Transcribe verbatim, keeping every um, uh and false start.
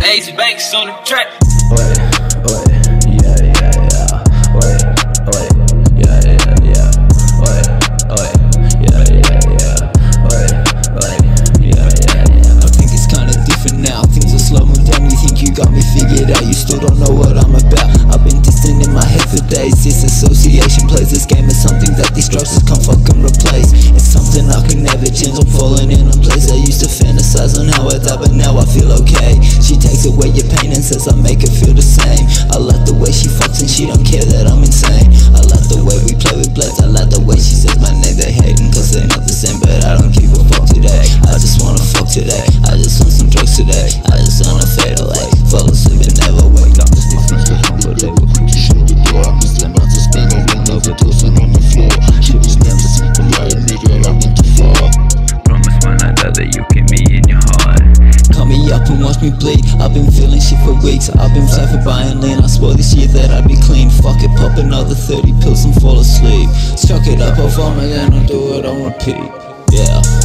Ace Banks on the track. Wait, wait, yeah, yeah, yeah. Wait, wait, yeah, yeah, yeah. Wait, wait, yeah, yeah, yeah. Wait, wait, yeah, yeah, yeah. I think it's kinda different now. Things are slowing down. You think you got me figured out? You still don't know what I'm about. I've been distant in my head for days. Disassociation plays this game is something that these drugs just can't fucking replace. It's something I can never change. I'm falling in a place I used to fantasize on how I died, but now I feel okay. She takes away your pain and says I make her feel the same. I like the way she fucks and she don't care that I'm insane. I like the way we play with blades. I like the way she says my name. They hating cause they're not the same, but I don't give a fuck today. I just wanna fuck today. I just want some drugs today. I just wanna fade away. Fall asleep and never wake up. My friends get home but they were quick to shut the door. I miss them not to spend a one overdosing on the floor. Shit was never simple, I admit it, I went too far. Promise when I die that you keep me in your heart. Call me up and watch me bleed. I've been feeling shit for weeks. I've been flat for buying lean. I swore this year that I'd be clean. Fuck it, pop another thirty pills and fall asleep. Chuck it up, I'll vomit and I'll do it on repeat. Yeah.